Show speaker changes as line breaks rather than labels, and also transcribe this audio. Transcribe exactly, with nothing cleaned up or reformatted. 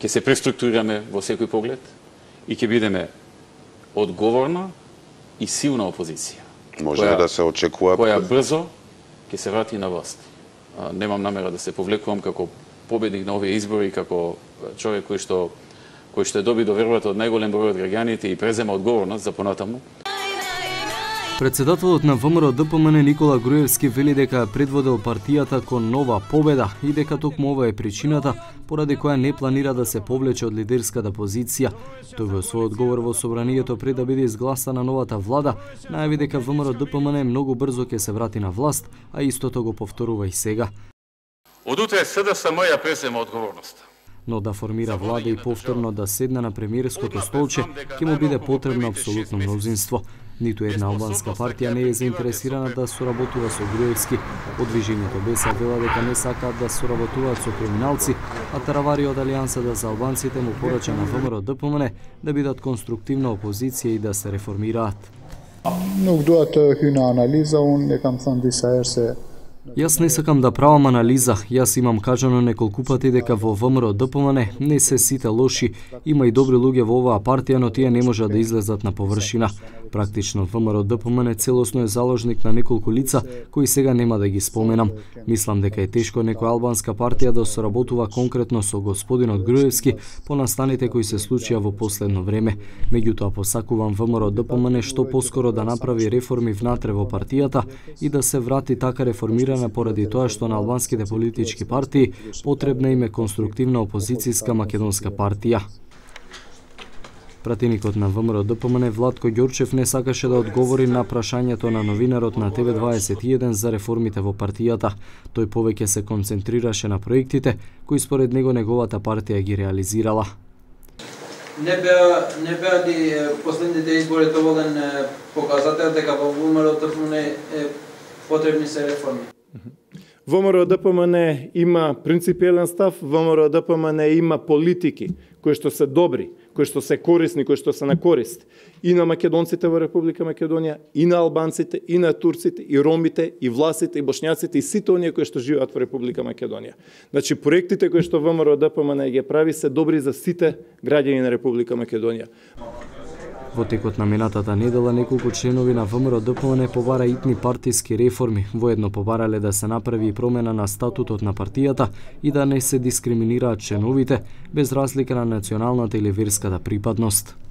ќе се преструктурираме во секој поглед и ќе бидеме одговорна и силна опозиција.
Може која, да се очекува
која брзо ќе се врати на власт. Немам намера да се повлекувам како победник на овие избори, како човек кој што кој што е доби довербата од најголем број од граѓаните и презема одговорност за понатаму.
Председателот на ВМРО Д П М Н Никола Груевски вели дека предводел партијата кон нова победа и дека токму ова е причината поради која не планира да се повлече од лидерската позиција. Тој во свој одговор во собранието пред да биде изгласана новата влада, најави дека ВМРО Д П М Н многу брзо ќе се врати на власт, а истото го повторува и сега.
Од утре С Д С М ја презема одговорноста.
Но да формира влада и повторно да седне на премиерското столче, ќе му биде потребно апсолутно мнозинство. Ниту една албанска партија не е заинтересирана да соработува со Груевски. Од движењето Беса вела дека не сакаат да соработуваат со криминалци, а Таравари од Алијансата за албанците му порача на ВМРО Д П М Н да бидат конструктивна опозиција и да се реформираат.
Nuk dua të hyj në analizë, unë e kam thënë disa herë se
Јас не сакам да правам анализа. Јас имам кажано неколку пати дека во ВМРО Д П М Н не се сите лоши. Има и добри луѓе во оваа партија, но тие не можат да излезат на површина. Практично ВМРО Д П М Н целосно е заложник на неколку лица кои сега нема да ги споменам. Мислам дека е тешко некоја албанска партија да соработува конкретно со господинот Груевски по настаните кои се случија во последно време. Меѓутоа посакувам ВМРО Д П М Н што поскоро да направи реформи внатре во партијата и да се врати така реформирана поради тоа што на албанските политички партии потребна им е конструктивна опозицијска македонска партија. Пратеникот на ВМРО Д П М Н Владко Ѓорчев не сакаше да одговори на прашањето на новинарот на Т В дваесет и еден за реформите во партијата. Тој повеќе се концентрираше на проектите кои според него неговата партија ги реализирала.
Не беа не беа ли последните избори доволен показател дека во ВМРО Д П М Н потребни се реформи?
ВМРО Д П М Н има принципиелен став, ВМРО Д П М Н има политики кои што се добри, кои што се корисни, кои што се на корист и на македонците во Република Македонија, и на албанците, и на турците, и ромите, и власите, и бошњаците, и сите оние кои што живеат во Република Македонија. Значи проектите кои што ВМРО Д П М Н ги прави се добри за сите граѓани на Република Македонија.
Во текот на минатата недела неколку членови на ВМРО Д П М Н побара итни партиски реформи, воедно побарале да се направи и промена на статутот на партијата и да не се дискриминираат членовите без разлика на националната или верската припадност.